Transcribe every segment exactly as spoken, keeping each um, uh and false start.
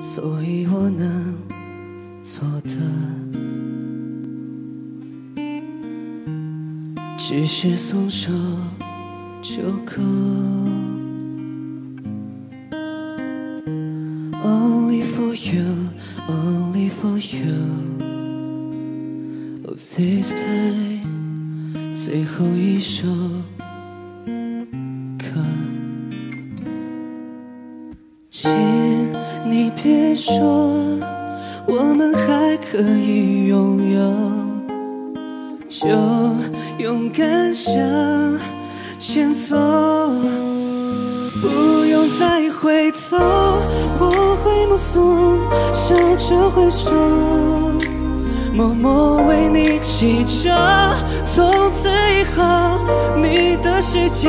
所以我能做的只是松手就够。 Only for you, only for you. Oh, this time 最后一首歌，请你别说我们还可以拥有，就勇敢向前走，不用再回头。我会目送，笑着挥手，默默为你祈求。从此以后，你的世界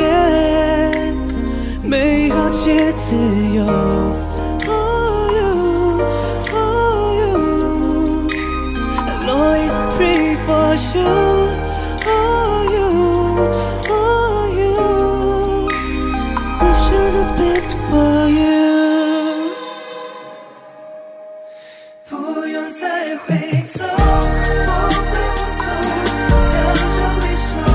美好且自由。Oh you, oh you, I'll always pray for you. Oh you, oh you, wish you the best for you. 不用再回头，我会目送，笑着挥手，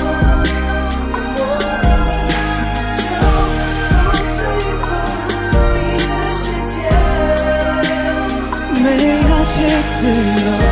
默默为你祈求。从此以后，你的世界美好且自由。